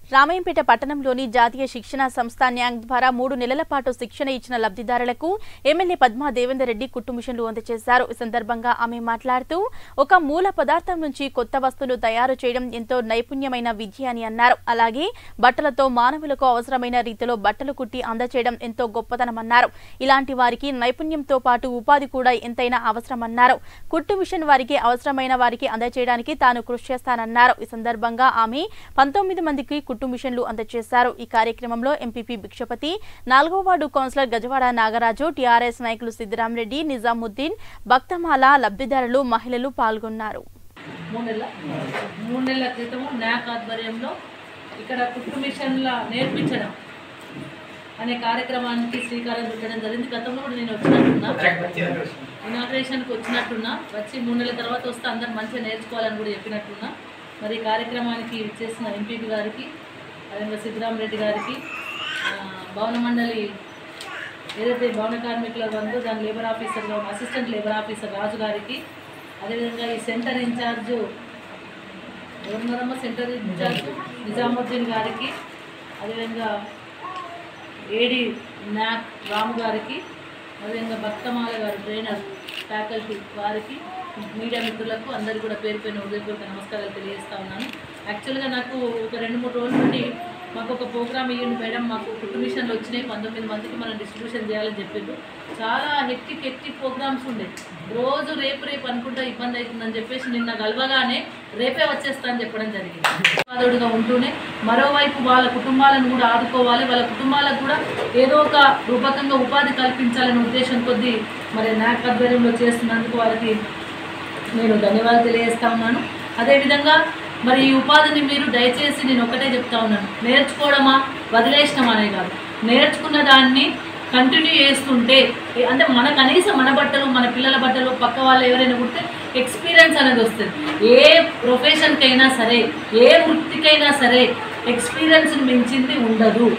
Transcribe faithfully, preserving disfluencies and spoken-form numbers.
రామాయంపేట పట్టణంలోని జాతీయ శిక్షణ సంస్థ న్యాంగ్ ద్వారా మూడు నెలల పాటు శిక్షణ ఇచ్చిన లబ్ధిదారులకు ఎమ్మెల్యే పద్మా దేవేందర్ రెడ్డి కుట్టు మిషన్లు అందజేశారు। ఈ సందర్భంగా ఆమె మాట్లాడుతూ ఒక మూల పదార్థం నుంచి కొత్త వస్తువులు తయారు చేయడం ఎంతో నైపుణ్యమైన విద్య అని అన్నారు। అలాగే బట్టలతో మానవులకు అవసరమైన రీతిలో బట్టలు కుట్టి అందజేయడం ఎంతో గొప్పతనమన్నారు। ఇలాంటి వారికి నైపుణ్యంతో పాటు ఉపాధి కూడా ఎంతైనా అవసరమన్నారు। కుట్టు మిషన్ వారికి అవసరమైన వారికి అందజేయడానికి తాను కృషి చేస్తానన్నారు। ఈ సందర్భంగా ఆమె పంతొమ్మిది మందికి కుట్టు మిషన్లు అందజేశారు। ఈ కార్యక్రమంలో ఎంపీపీ భిక్షపతి, నాలుగో ward councillor Gajawada Nagaraju, TRS నాయకులు సిద్దిరామ్ రెడ్డి, నిజాముద్దీన్, భక్తమాల, లబ్ధిదారులు, మహిళలు పాల్గొన్నారు। మూడు నెలల క్రితం న్యాక్ ఆధ్వర్యంలో ఇక్కడ కుట్టు మిషన్ల నేర్పించడం అనే కార్యక్రమానికి శ్రీకారం చుట్టడం జరిగింది। గతంలో కూడా నేను వచ్చినట్టున్నా, ఇనాగ్రేషన్కి వచ్చినట్టున్నా, వచ్చి మూడు నెలల తర్వాత వస్తే అందరు మంచిగా నేర్చుకోవాలని కూడా చెప్పినట్టున్నా। మరి కార్యక్రమానికి చేసిన ఎంపీపీ గారికి, అదేవిధంగా సిద్దిరామ్ రెడ్డి గారికి, భవన మండలి ఏదైతే భవన కార్మికుల బంధు దాని లేబర్ ఆఫీసర్గా అసిస్టెంట్ లేబర్ ఆఫీసర్ రాజు గారికి, అదేవిధంగా ఈ సెంటర్ ఇన్ఛార్జు ఎవరున్నారమ్మ సెంటర్ ఇన్ఛార్జు నిజాముద్దీన్ గారికి, అదేవిధంగా ఏడి న్యాక్ రాము గారికి, అదేవిధంగా భక్తమాల గారు ట్రైనర్ ఫ్యాకల్టీ వారికి, మీడియా మిత్రులకు అందరికీ కూడా పేరు పేరున హృదయపూర్వక నమస్కారాలు తెలియజేస్తా ఉన్నాను। యాక్చువల్గా నాకు ఒక రెండు మూడు రోజుల నుండి మాకు ఒక ప్రోగ్రామ్ ఇవ్వండి మేడం, మాకు కుట్టు మిషన్లు వచ్చినాయి, పంతొమ్మిది మందికి మనం డిస్ట్రిబ్యూషన్ చేయాలని చెప్పిండ్రు। చాలా హెక్టిక్ హెక్టిక్ ప్రోగ్రామ్స్ ఉండే, రోజు రేపు రేపు అనుకుంటా ఇబ్బంది అవుతుందని చెప్పేసి నిన్న గలవగానే రేపే వచ్చేస్తా అని చెప్పడం జరిగింది। బాధుడుగా ఉంటూనే మరోవైపు వాళ్ళ కుటుంబాలను కూడా ఆదుకోవాలి, వాళ్ళ కుటుంబాలకు కూడా ఏదో ఒక రూపకంగా ఉపాధి కల్పించాలనే ఉద్దేశం కొద్దీ మరి న్యాక్ ఆధ్వర్యంలో చేస్తున్నందుకు వారికి నేను ధన్యవాదాలు తెలియజేస్తా ఉన్నాను। అదేవిధంగా మరి ఈ ఉపాధిని మీరు దయచేసి నేను ఒకటే చెప్తా ఉన్నాను, నేర్చుకోవడమా వదిలేసినామా అనే కాదు, నేర్చుకున్న దాన్ని కంటిన్యూ చేస్తుంటే అంటే మన కనీసం మన బట్టలు, మన పిల్లల బట్టలు, పక్క వాళ్ళు ఎవరైనా కుడితే ఎక్స్పీరియన్స్ అనేది వస్తుంది। ఏ ప్రొఫెషన్కైనా సరే, ఏ వృత్తికైనా సరే ఎక్స్పీరియన్స్ని మించింది ఉండదు।